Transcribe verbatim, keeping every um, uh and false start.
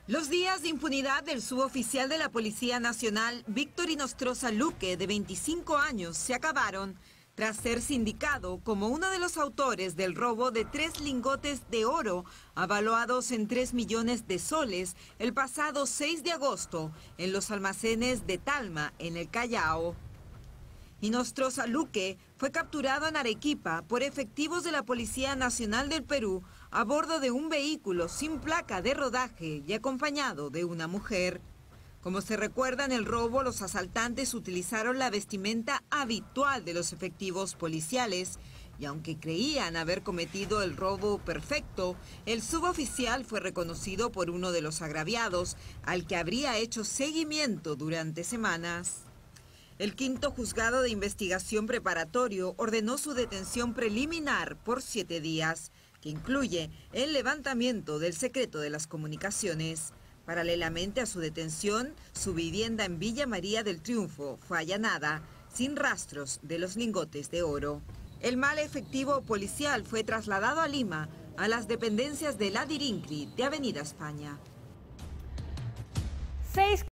Los días de impunidad del suboficial de la Policía Nacional, Víctor Inostroza Luque, de veinticinco años, se acabaron tras ser sindicado como uno de los autores del robo de tres lingotes de oro avaluados en tres millones de soles el pasado seis de agosto en los almacenes de Talma, en el Callao. Inostroza Luque fue capturado en Arequipa por efectivos de la Policía Nacional del Perú a bordo de un vehículo sin placa de rodaje y acompañado de una mujer. Como se recuerda, en el robo, los asaltantes utilizaron la vestimenta habitual de los efectivos policiales y aunque creían haber cometido el robo perfecto, el suboficial fue reconocido por uno de los agraviados, al que habría hecho seguimiento durante semanas. El quinto juzgado de investigación preparatorio ordenó su detención preliminar por siete días, que incluye el levantamiento del secreto de las comunicaciones. Paralelamente a su detención, su vivienda en Villa María del Triunfo fue allanada, sin rastros de los lingotes de oro. El mal efectivo policial fue trasladado a Lima, a las dependencias del Adirincri de Avenida España. Seis